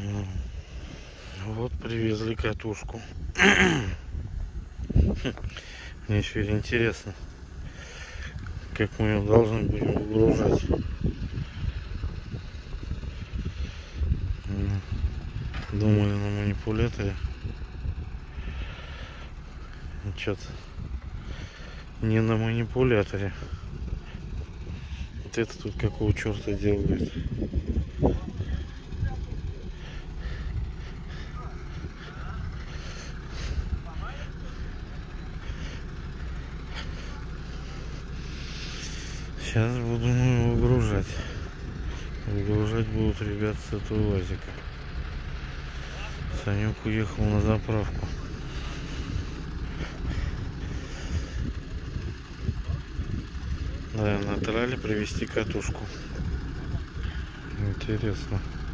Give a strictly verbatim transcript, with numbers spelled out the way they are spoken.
Вот привезли катушку. Мне теперь интересно, как мы ее должны будем выгружать. Думали на манипуляторе. Что-то не на манипуляторе. Вот это тут какого черта делает? Сейчас буду его выгружать. Выгружать будут ребята с этого УАЗика. Санек уехал на заправку. Да, на трале привезти катушку. Интересно.